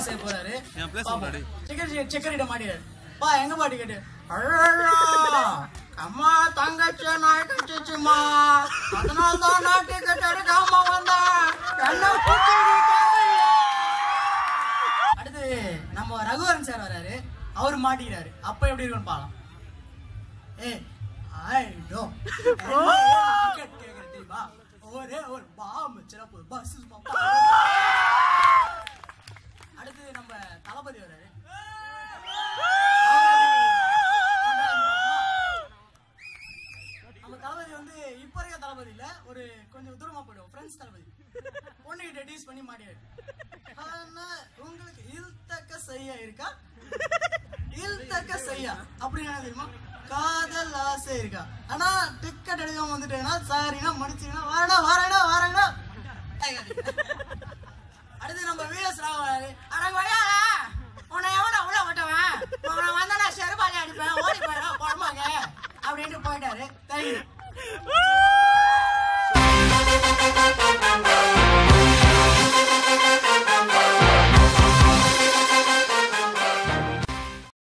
செய்ய போறாரு. செக்கரிட்ட மாட்டியாரு. பா எங்க பாட்டி கேட்டு அம்மா தங்கச்சி நாய் கச்சிச்சுமா, அதனால்தான் நான் டிக்கெட் எடுக்காம வந்தேன். அடுத்து நம்ம ரகுவரன் சார் வராரு. அவரு மாட்டிக்கிறாரு. அப்ப எப்படி இருக்குன்னு பாக்கலாம். தெரியுமா ஒரே ஒரு பாம்பு சிறப்பு பஸ். அடுத்து நம்ம தளபதி வராரு. நம்ம தளபதி வந்து இப்ப இருக்க தளபதி இல்ல, ஒரு கொஞ்சம் தூரமா போயிடுவோம். ஃப்ரெண்ட்ஸ் தளபதி பொண்ணுகிட்ட டீஸ் பண்ணி மாட்டியாரு. உங்களுக்கு இல்தக்க செய்யா இருக்கா? இல்தக்க செய்யா அப்படின்னு தெரியுமா? காதல் ஆசை இருக்கா? ஆனா டிக்கெட் எடுக்காம வந்துட்டேன்னா சாரினா மன்னிச்சீங்கன்னா வாரடா வாரடா வாரடா. அடுத்து நம்ம வீரஸ் ராவ் உன்னை எவனா உள்ள விட்டவன், உன்னை வந்தா நான் செருப்பாளி அடிப்பேன், ஓடி போயிடா குழம்பாங்க அப்படின்ட்டு போயிட்டாரு. தேங்க்யூ.